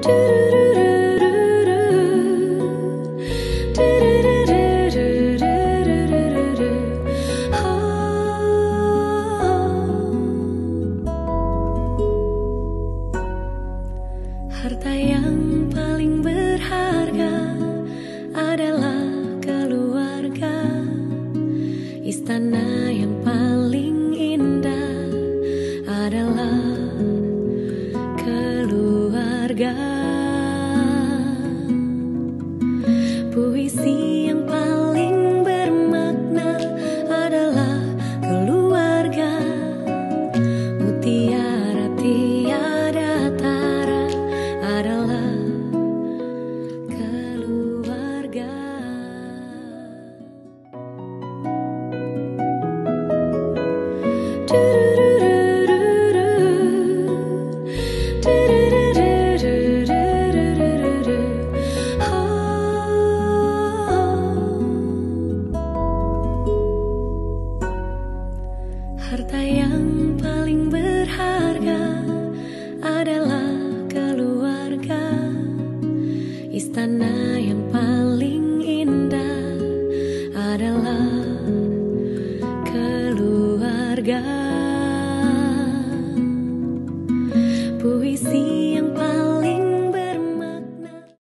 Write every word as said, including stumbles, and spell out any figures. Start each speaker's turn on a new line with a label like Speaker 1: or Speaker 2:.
Speaker 1: Harta yang paling berharga adalah keluarga. Istana yang paling indah adalah keluarga. Puisi yang paling bermakna adalah keluarga. Mutiara tiada tara adalah keluarga. Harta yang paling berharga adalah keluarga. Istana yang paling indah adalah keluarga.